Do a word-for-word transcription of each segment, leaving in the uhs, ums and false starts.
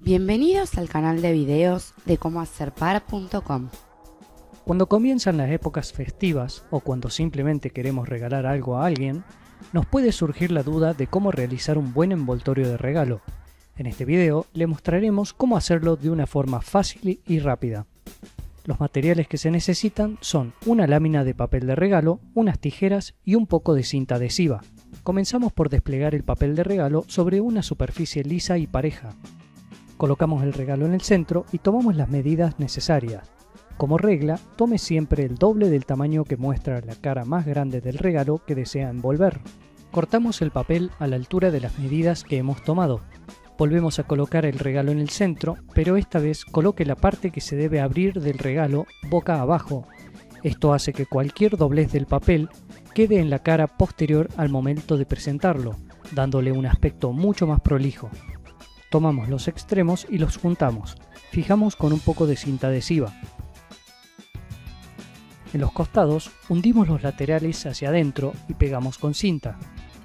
Bienvenidos al canal de videos de cómo hacer para punto com. Cuando comienzan las épocas festivas o cuando simplemente queremos regalar algo a alguien, nos puede surgir la duda de cómo realizar un buen envoltorio de regalo. En este video le mostraremos cómo hacerlo de una forma fácil y rápida. Los materiales que se necesitan son una lámina de papel de regalo, unas tijeras y un poco de cinta adhesiva. Comenzamos por desplegar el papel de regalo sobre una superficie lisa y pareja. Colocamos el regalo en el centro y tomamos las medidas necesarias. Como regla, tome siempre el doble del tamaño que muestra la cara más grande del regalo que desea envolver. Cortamos el papel a la altura de las medidas que hemos tomado. Volvemos a colocar el regalo en el centro, pero esta vez coloque la parte que se debe abrir del regalo boca abajo. Esto hace que cualquier doblez del papel quede en la cara posterior al momento de presentarlo, dándole un aspecto mucho más prolijo. Tomamos los extremos y los juntamos. Fijamos con un poco de cinta adhesiva. En los costados hundimos los laterales hacia adentro y pegamos con cinta.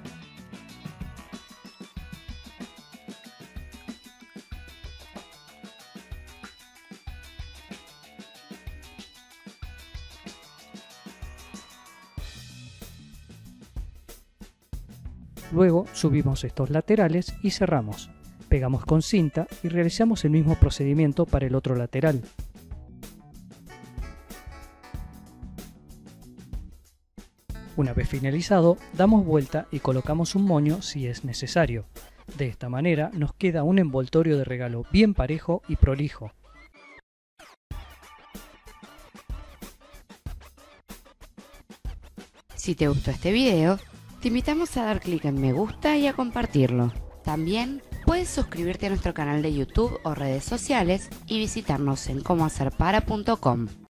Luego subimos estos laterales y cerramos. Pegamos con cinta y realizamos el mismo procedimiento para el otro lateral. Una vez finalizado, damos vuelta y colocamos un moño si es necesario. De esta manera nos queda un envoltorio de regalo bien parejo y prolijo. Si te gustó este video, te invitamos a dar clic en me gusta y a compartirlo. También puedes suscribirte a nuestro canal de YouTube o redes sociales y visitarnos en cómo hacer para punto com.